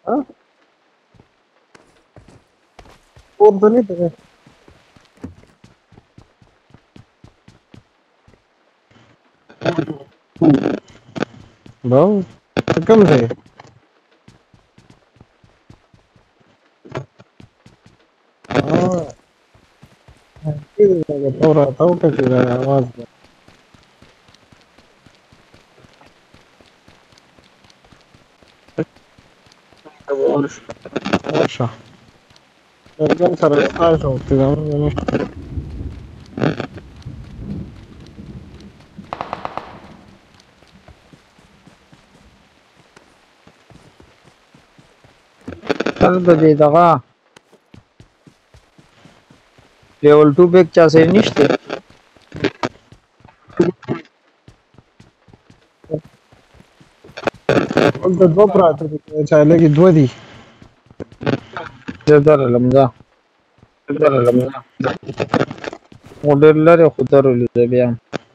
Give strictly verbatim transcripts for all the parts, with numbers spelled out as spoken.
ها پورته نه دی نو کوم ځای اه کله تورا تاو کې دا आवाज ده ورشه ګل سره تاسو ته دا نه تل د دې دغه لیول ټو بیک چا سره نشته ولته دوه پراته دي چا لګي دوه دي زدر لمزه زدر لمزه موډر لري خو درولې بیا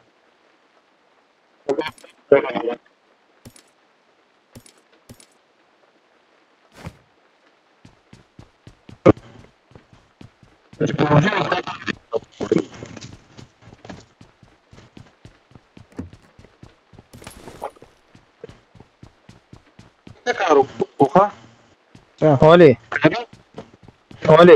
کارو کوخه هولي هولي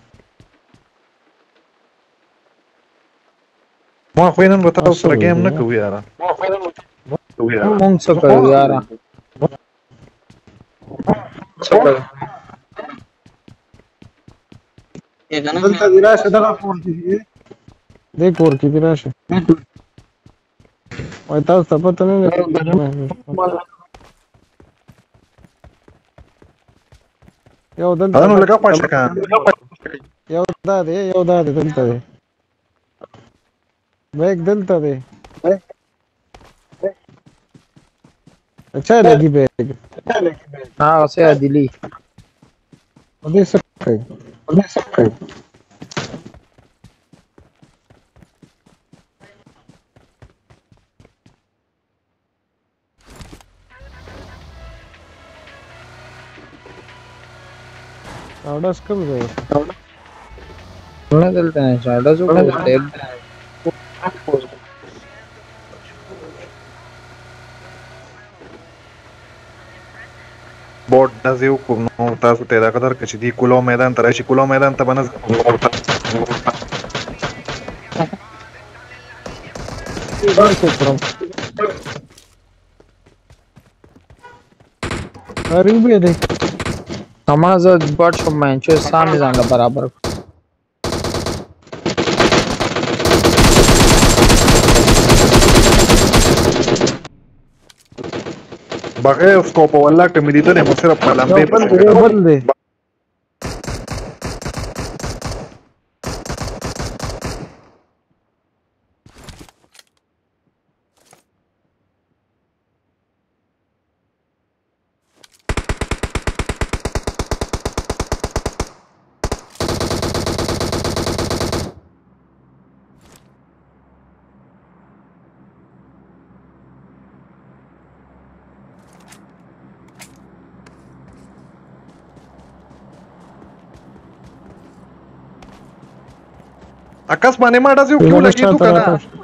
ما خو نن به تاسو سره گیم نه کوي یاره ما خو نن کوي یاره مونږ څه کوو یاره څه کوو دلته دی راشه دغه کور کې دی دې کور کې دی راشه وای تاسو ته پته نه لګي یو دلته نو لګا پښه کا یو دا دی یو دا دی دلته دی بیگ دلته دی اچھا لګي بیگ ها اوسه عدلی دې څه کوي دې څه کوي اورډس کوم دی نه دلته نه اورډس وکړه بوت داسې وکړو نو تاسو ته دا قدر کچې دی کولو میدان ته راشي کولو میدان ته بنز غریبه دی اما زه بټ شم مې چې سامي ځان برابر بغیر سکوپ والله کمی دي ته مو صرف په لمبه بل دی بل دی आकाश माने माडा से क्यों लगी तू करा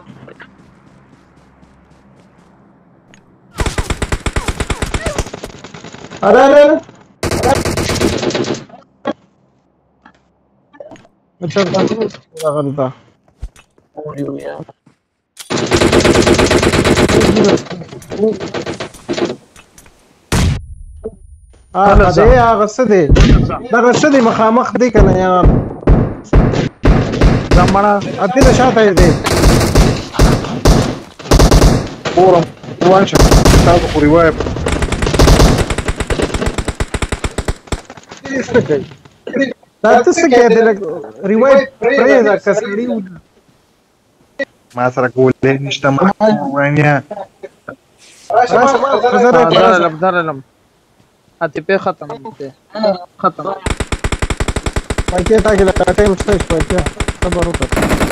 अरे अरे अच्छा पूरा करता اه ده يا غسدي ده غسدي مخامخ دي كان يا زمانه اتي شاته دي فورم وانش تاسو خو روايه تاسو څه کې دي روايه پرې دا کسړی ما سره کولې نشته ما وانیا درلم درلم اتي په ختم دي ختم پکې تا کې دا ټایم سټیج پکې صبر وکړه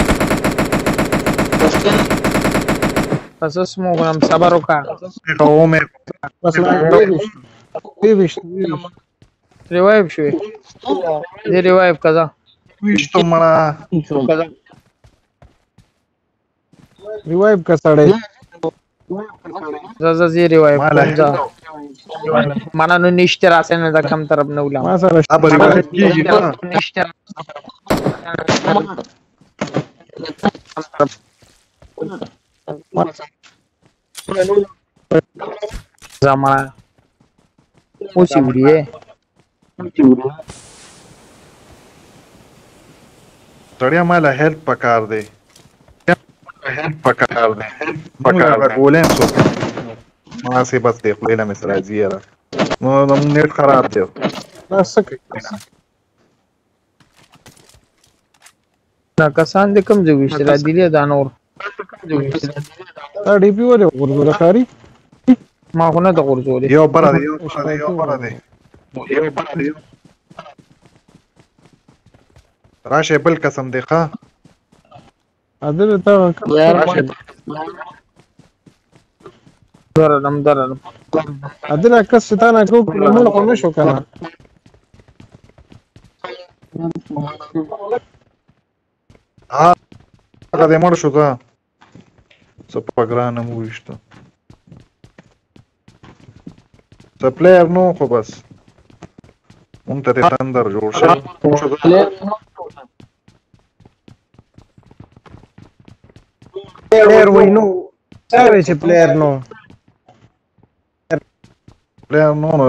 پس اسمو غنم صبر وکړه قومه بس لا ویش ویش ریوایو شوی دې ریوایو کړه ویشتو مړه ریوایو کا سړی زازا زی ریوایو مالا کوم ځا معنا نو نشته راسه نه د کم طرف نه ولم ما سره ابا ریوایو کیږي نه نشته زما اوسې وړي سړیا مالا هیلپ پکار دی هیلپ پکار دی پکار دی ګولین سو ما سي بس دی خپل له مصر ازیرا نو نو نیټ خراب دی دا سکه دا کسان د کم ځای وشتل دی له دا نور دا ډی پی ولې ورغله خاري ما خو نه د غرزولې یو بر دی یو بر دی یو بر دی یو بر دی راشه بل قسم دی ښا اذر ته درنم درنم اذر کس ستانه کو موږ خو نشو کنه ها هغه دې مړ شو دا څه پګرانه مو وشته څه پلیئر نو خو بس مونږ ته تندر جوړ شو پلیئر وینو سره چې پلیئر نو پلیئر نو نو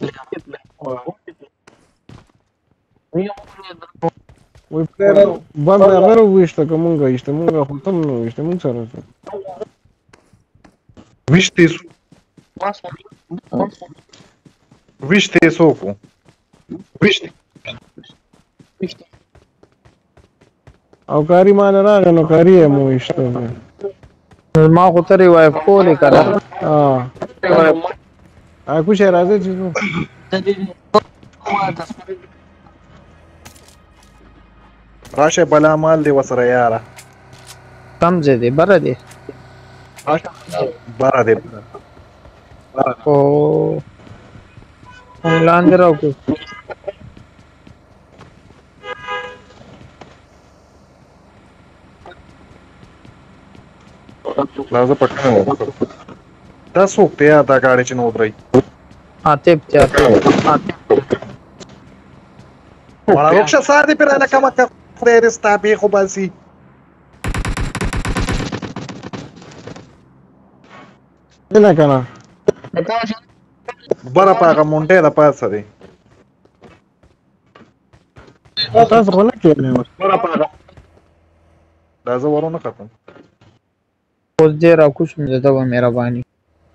وی پلیئر باندې هغه وښته کومه وښته مونږ خو تم نو وښته مونږ سره وشته وشته سوکو وشته او کاری مان راغی نو کاری مو وښته ما خو ته ریوایو کولې کړه ها ا کوشه راځي چې راشه بلا مال دی وسره یاره کم ځای دی بره دی بارا دی او هم لاندې راوکړو لازم پټنه و دا څوک دی دا گاډي چې نو درای عاطف چاته ولا روښه ساده پر انا کما خدای دې ستابې خو باسي نه کنه بره پاغه مونټه د پاسه دی تاسو خو نه کېنه بره پاغه دا زه ورونه ختم اوس دې راکوش مې ده و مهرباني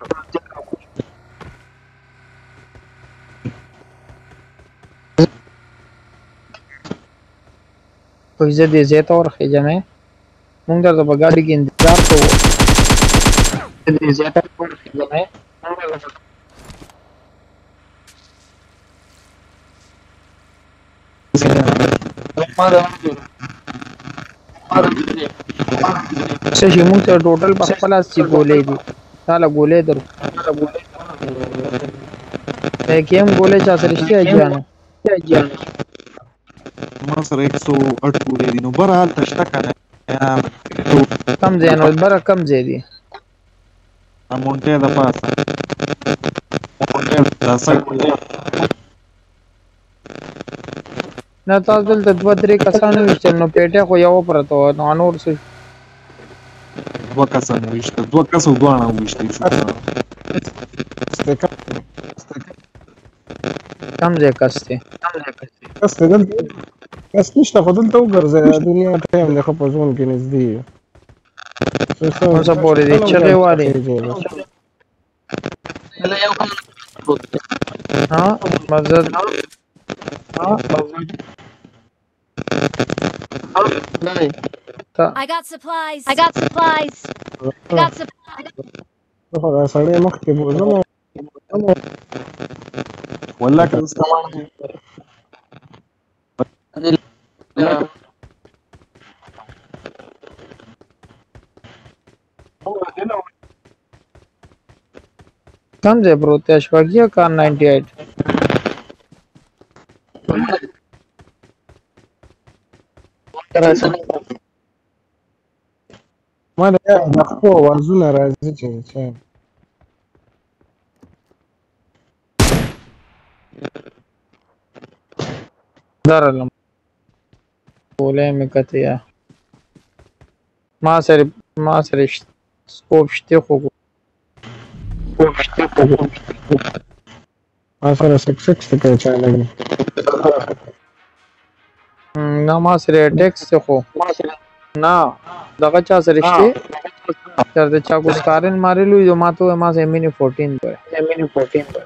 کوئی زه دې زه ته ورخېږم مونږ درته په ګاډي کې انتظار کوو دې زه ته ورخېږم څه چې مونږ ته ټوټل په خپل اسی ګولې دي تعالی ګولې درو ته کېم ګولې چا سره شته جانو ما سره एक सौ आठ پورې دي نو بره حال تشته کنه کم ځای نو بره کم ځای دي مونټه د پاسه مونټه د سایډ نه تاسو دلته دوه درې کسانو وشتل نو پیټه خو یو پرته و نو نور څه دوه کسان وشته دوه کسو دوانه وشته شو کم ځای کسته کس دل کس نشته خو دلته وګرځي دنیا ټایم له خپل ځون کې نږدې اوس پورې دي چغې واره ها مزه I got supplies. I got supplies. I got supplies. خو سړی مخ کې بوزم والله که استعمال کم ځای پروت دی اشفاقیه کار ناینټي ایټ ما د خپل وازونه راځي چې چې درلم بولې مې کتیا ما سره ما سره سکوپ شته خو ما سره سکس سکس ته چا لګي نه ما سره ټیکس خو نه دغه چا سره شته تر د چا کو سکارن مارلو یو ما ته ما سه مینی چودہ پر مینی چودہ پر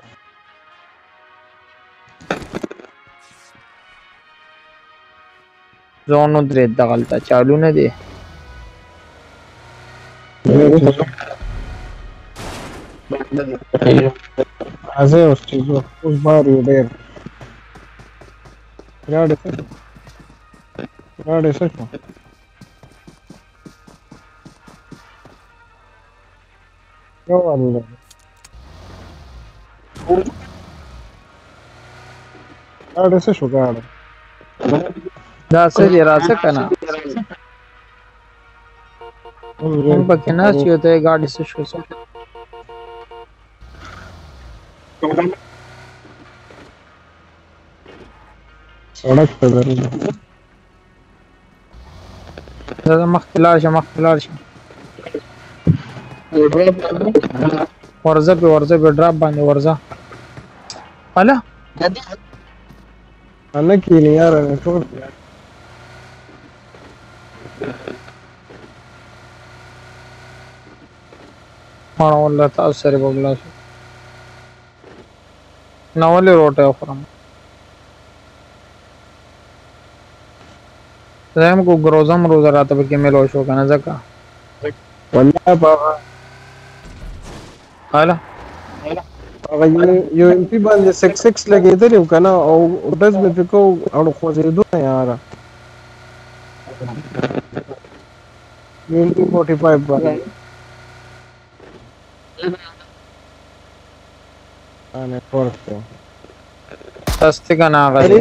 زونو درې دغلطه چالو نه دی ازه اوس چې اوس باري ډېر راډه راډه څه یو والله راډه څه شو ګاډه دا څه دی راځه کنه موږ پکې نه چې ته ګاډي څه شو سړک ته درځه دا مختلار شه مختلار شه ورځه په ورځه په ډراپ باندې ورځه الا انا کینی یار نه ټول ما والله تاسو سره بغلا شو نو ولې روټه خورم زم کو گروزم روز راته به کې ملو شو کنه ځکه والله بابا الا هغه یو ام پی باندې سکس سکس لګیدل یو کنه او داس مې فکو او خو زه دوه یار ام پی فورٹی فائیو باندې انا فورته سسته کنه هغه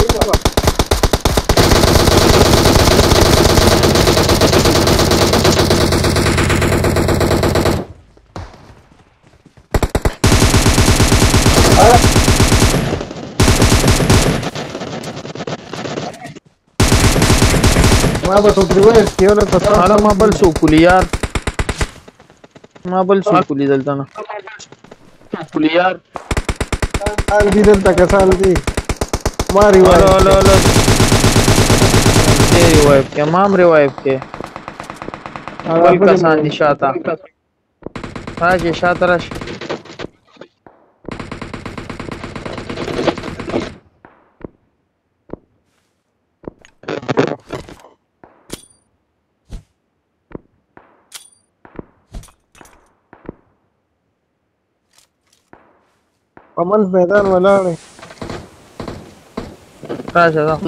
ما به تو پریوایس کیو نه کړه حالا ما بل سو کلیار ما بل سو کلی دلته نه کلیار ان دې دلته کسان دي ما ریوایس هلو هلو هلو دې ریوایو کې مام ریوایو کې اول کسان دي شاته راځي شاته راځي پمنځ میدان ولاړې راځه دا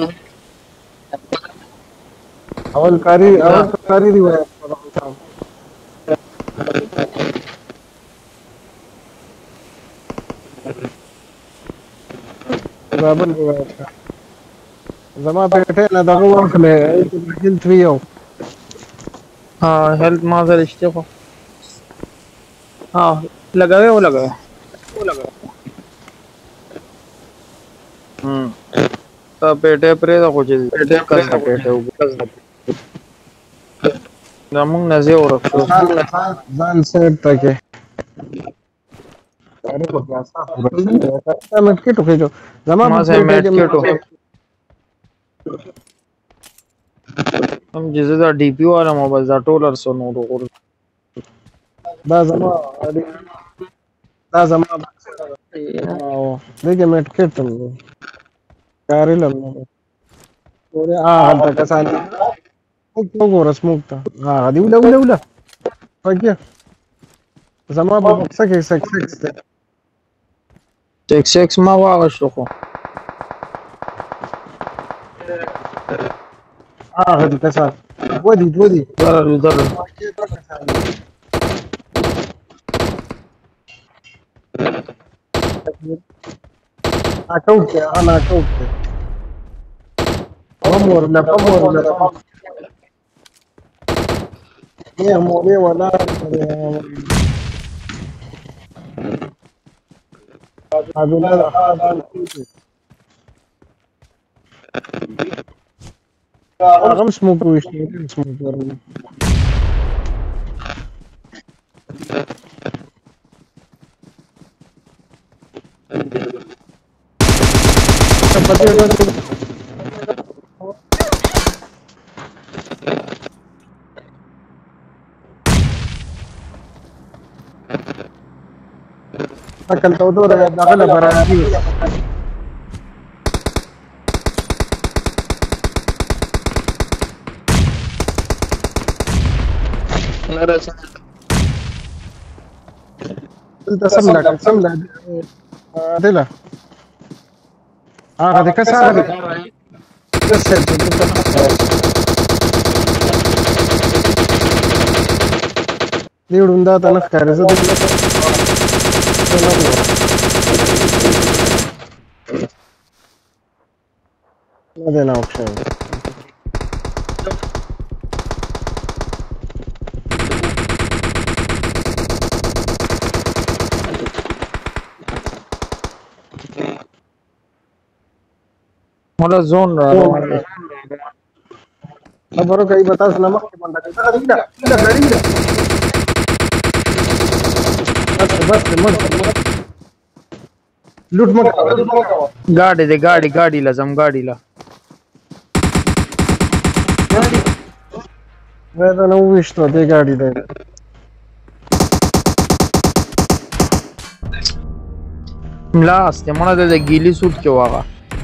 اول کاری اول کاری روایت بابل روایت زما پیټه نه دغه واخلې هیل تریو ها هیلث ما سره شته خو ها لګاوې او لګاوې او لګاوې هم ته پیټه پرې دا خو چې پیټه کسه پیټه وګورځ دا موږ نه زه ورکو ځان سیټ پکې اره په کاسه تا مټ کې ټوکې جو زما ما سه مټ کې ټو هم جزه دا ډي پی والا موبایل دا ټولر سو نو وګورځ دا زما دا زما او دغه مټ کې ټم کاری لم اورے ا هلته کسان وګور سموک ته ها دی ولا ولا ولا پکې زما په بکس کې سکس سکس سکس سکس ما واغشتو خو اه دي کسان ودي ودي درلو درلو اكوك انا اكوك فمور لا فمور لا يا موري ولا هذا لا هذا مش موجود مش موجود أكلت ودورة داخلة برانديس قلت سملك سملك دلا آه هذه كسر هذه كسر ديودوندا تنخ كارزة ما دينا اوبشن मोला जोन अब बरो कई बता नमक के बंदा कहता है इधर इधर गाड़ी इधर बस बस मत लूट मत गाड़ी दे गाड़ी गाड़ी ला जम गाड़ी ला मैं तो ना विश तो दे गाड़ी दे ملاس ته مونږ د ګیلی سوټ کې واغه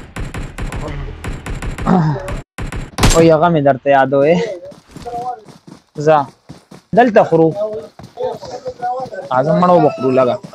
او یغه مې درته یاد وې ځه دلته خرو اعظم مړو بخرو لگا